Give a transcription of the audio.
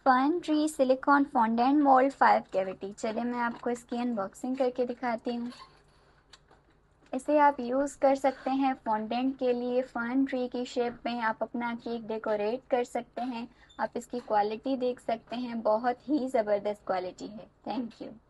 Fun tree silicone fondant mould 5 cavity. चलिए मैं आपको इसकी अनबॉक्सिंग करके दिखाती हूँ। इसे आप यूज़ कर सकते हैं फॉन्डेंट के लिए। फन ट्री की शेप में आप अपना केक डेकोरेट कर सकते हैं। आप इसकी क्वालिटी देख सकते हैं, बहुत ही ज़बरदस्त क्वालिटी है। Thank you.